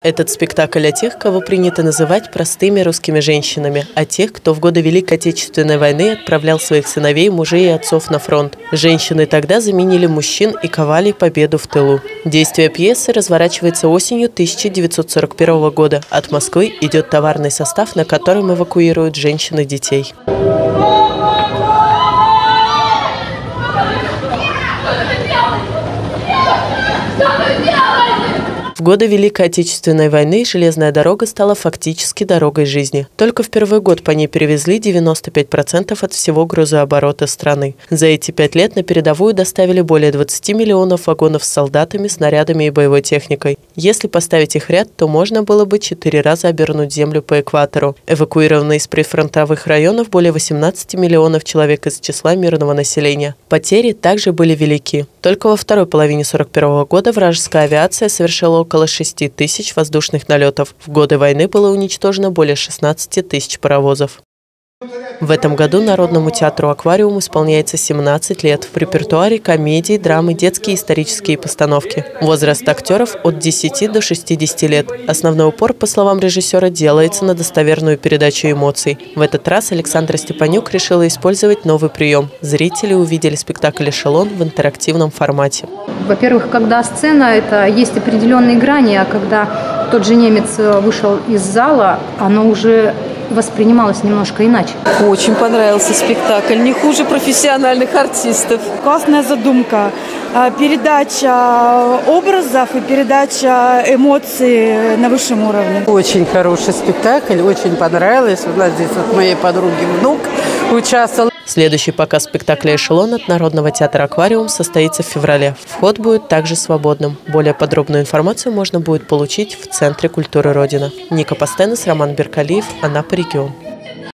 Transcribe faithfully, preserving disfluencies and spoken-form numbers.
Этот спектакль о тех, кого принято называть простыми русскими женщинами, о тех, кто в годы Великой Отечественной войны отправлял своих сыновей, мужей и отцов на фронт. Женщины тогда заменили мужчин и ковали победу в тылу. Действие пьесы разворачивается осенью тысяча девятьсот сорок первого года. От Москвы идет товарный состав, на котором эвакуируют женщин и детей. В годы Великой Отечественной войны железная дорога стала фактически дорогой жизни. Только в первый год по ней перевезли девяносто пять процентов от всего грузооборота страны. За эти пять лет на передовую доставили более двадцати миллионов вагонов с солдатами, снарядами и боевой техникой. Если поставить их ряд, то можно было бы четыре раза обернуть землю по экватору. Эвакуировано из прифронтовых районов более восемнадцати миллионов человек из числа мирного населения. Потери также были велики. Только во второй половине сорок первого года вражеская авиация совершила около шести тысяч воздушных налетов. В годы войны было уничтожено более шестнадцати тысяч паровозов. В этом году Народному театру «Аквариум» исполняется семнадцать лет. В репертуаре комедии, драмы, детские и исторические постановки. Возраст актеров от десяти до шестидесяти лет. Основной упор, по словам режиссера, делается на достоверную передачу эмоций. В этот раз Александра Степанюк решила использовать новый прием. Зрители увидели спектакль «Эшелон» в интерактивном формате. Во-первых, когда сцена, это есть определенные грани, а когда тот же немец вышел из зала, оно уже воспринималось немножко иначе. Очень понравился спектакль, не хуже профессиональных артистов. Классная задумка, передача образов и передача эмоций на высшем уровне. Очень хороший спектакль, очень понравилось. У нас здесь вот моей подруги внук участвовал. Следующий показ спектакля «Эшелон» от Народного театра «Аквариум» состоится в феврале. Вход будет также свободным. Более подробную информацию можно будет получить в Центре культуры Родина. Ника Пастенес, Роман Беркалиев, Анапа, регион.